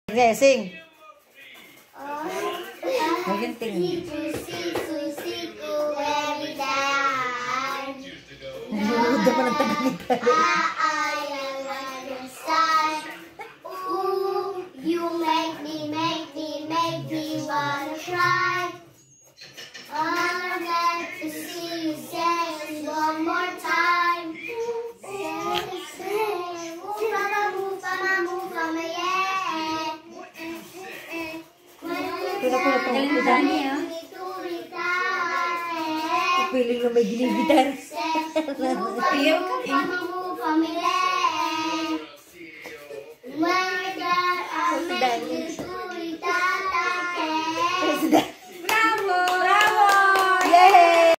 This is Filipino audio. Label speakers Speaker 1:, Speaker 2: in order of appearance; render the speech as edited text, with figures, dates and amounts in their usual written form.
Speaker 1: Okay, sing. Tingin. Nanonood naman ang taga-gitar.
Speaker 2: You make me wanna try. I'm glad to see you dance one more time. Move, mama, yeah.
Speaker 1: Galing mo dami, ha? Piling na may ginigitar. Ayaw ka, eh.
Speaker 2: When we're done, I'll make you